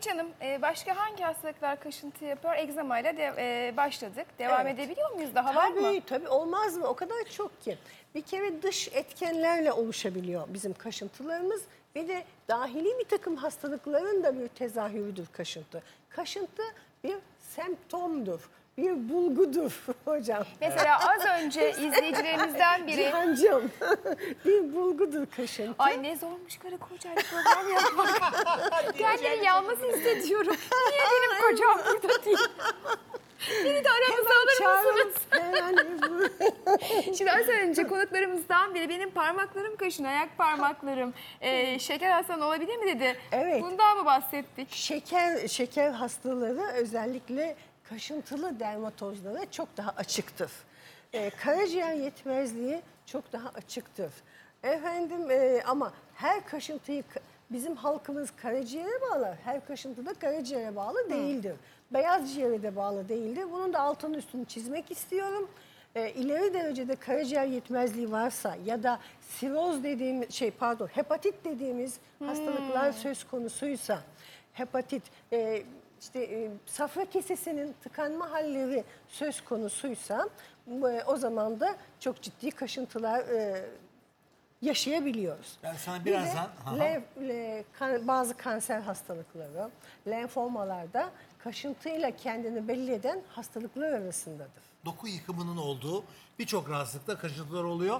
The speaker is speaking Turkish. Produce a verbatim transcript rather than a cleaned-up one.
Tuğçe Hanım, e, başka hangi hastalıklar kaşıntı yapıyor? Egzamayla de, e, başladık. Devam Evet. edebiliyor muyuz? Daha var mı? Tabii tabii, olmaz mı? O kadar çok ki. Bir kere dış etkenlerle oluşabiliyor bizim kaşıntılarımız. Bir de dahili bir takım hastalıkların da bir tezahürüdür kaşıntı. Kaşıntı bir semptomdur, bir bulgudur hocam. Mesela az önce izleyicilerimizden biri... Cihancığım, bir bulgudur kaşıntı. Ay ne zormuş karı kocayla program yapmak. Kendini yalnız hissediyorum. Niye benim kocam burada değil? Beni de aramıza alır mısınız? Hemen. Şimdi az önce konuklarımızdan biri benim parmaklarım kaşın, ayak parmaklarım e, şeker hastalığı olabilir mi dedi. Evet. Bundan mı bahsettik? Şeker, şeker hastaları özellikle kaşıntılı dermatozlara çok daha açıktır. Ee, karaciğer yetmezliği çok daha açıktır. Efendim e, ama her kaşıntıyı bizim halkımız karaciğere bağlar. Her kaşıntı da karaciğere bağlı değildir. Beyaz ciğere de bağlı değildir. Bunun da altını üstünü çizmek istiyorum. E, ileri derecede karaciğer yetmezliği varsa ya da siroz dediğimiz şey pardon hepatit dediğimiz hastalıklar söz konusuysa, hepatit e, işte e, safra kesesinin tıkanma halleri söz konusuysa e, o zaman da çok ciddi kaşıntılar e, yaşayabiliyoruz. Ben sana Bir de birazdan... Aha. lenf- le- kan- bazı kanser hastalıkları, lenfomalarda kaşıntıyla kendini belli eden hastalıklar arasındadır. Doku yıkımının olduğu birçok rahatsızlıkta kaşıntılar oluyor.